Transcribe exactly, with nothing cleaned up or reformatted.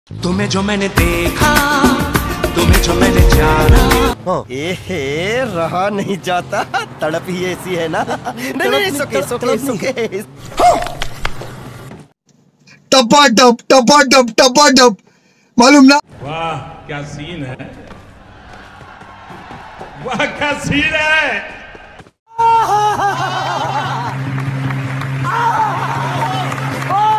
तुम्हें जो मैंने देखा, तुम्हें जो मैंने जाना, एहे रहा नहीं जाता, तड़प ही ऐसी है ना। नहीं नहीं सुके सुके सुके। टपा टप टपा टप टपा टप, मालूम ना। वाह क्या सीन है, वाह क्या सीन है।